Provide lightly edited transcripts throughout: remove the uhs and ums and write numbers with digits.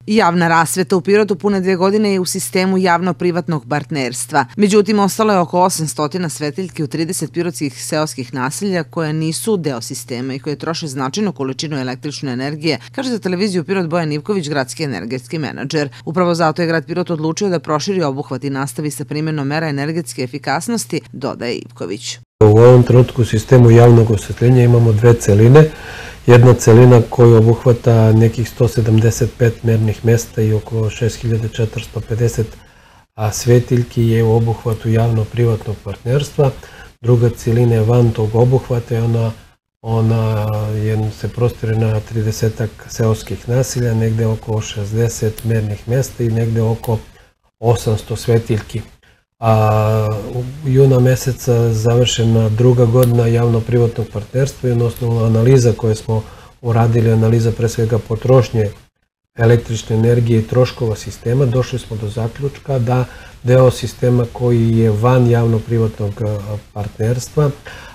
Javna rasveta u Pirotu pune 2 godine je u sistemu javno-privatnog partnerstva. Međutim, ostalo je oko 800 svetiljki u 30 pirotskih seoskih naselja koje nisu deo sistema i koje troše značajnu količinu električne energije, kaže za televiziju Pirot Bojan Ivković, gradski energetski menadžer. Upravo zato je grad Pirot odlučio da proširi obuhvat i nastavi sa primjenom mera energetske efikasnosti, dodaje Ivković. U ovom trenutku u sistemu javnog osvetljenja imamo 2 celine. Jedna celina koju obuhvata nekih 175 mernih mesta i oko 6450 svetiljki je u obuhvatu javno-privatnog partnerstva. Druga celina je van tog obuhvata i ona se prostire na 30 seoskih naselja, negde oko 60 mernih mesta i negde oko 800 svetiljki. U juna meseca završena 2. godina javno-privatnog partnerstva i na osnovu analiza koje smo uradili, analiza pre svega potrošnje električne energije i troškova sistema, došli smo do zaključka da deo sistema koji je van javno-privatnog partnerstva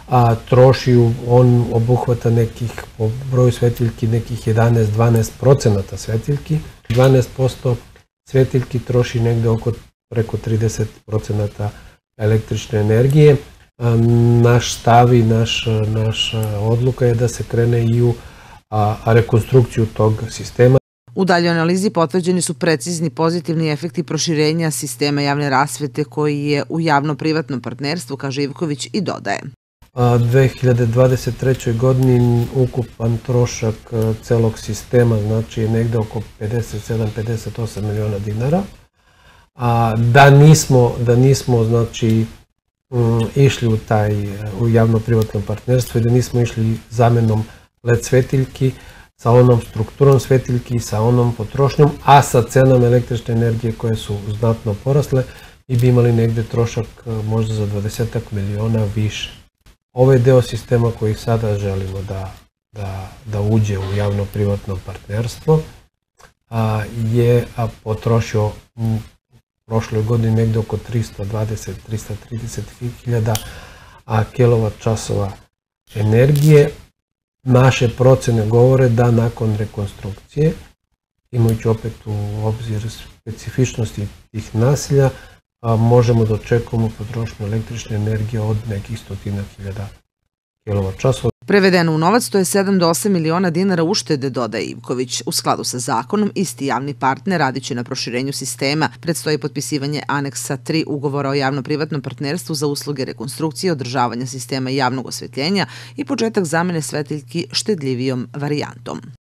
on obuhvata nekih, po broju svetiljki, nekih 11-12% svetiljki. 12% svetiljki troši negde preko 30% električne energije. Naš stav i naša odluka je da se krene i u rekonstrukciju tog sistema. U daljoj analizi potvrđeni su precizni pozitivni efekti proširenja sistema javne rasvete koji je u javno-privatnom partnerstvu, kaže Ivković i dodaje. 2023. godini ukupan trošak celog sistema znači negde oko 57-58 miliona dinara. Da nismo znači išli u javno-privatno partnerstvo i da nismo išli zamenom LED svetiljki sa onom strukturom svetiljki, sa onom potrošnjom, a sa cenom električne energije koje su znatno porasle, i bi imali negde trošak možda za 20 miliona više. Ovaj deo sistema koji sada želimo da uđe u javno-privatno partnerstvo je potrošio u prošloj godini negde oko 320-330 hiljada kilovat-časova energije. Naše procene govore da nakon rekonstrukcije, imajući opet u obzir specifičnosti tih naselja, možemo da očekujemo potrošnju električne energije od nekih 100.000 kilovat-časova. Prevedeno u novac, to je 7 do 8 miliona dinara uštede, dodaje Ivković. U skladu sa zakonom, isti javni partner radit će na proširenju sistema. Predstoji potpisivanje aneksa 3 ugovora o javno-privatnom partnerstvu za usluge rekonstrukcije i održavanja sistema javnog osvetljenja i početak zamene svetiljki štedljivijom varijantom.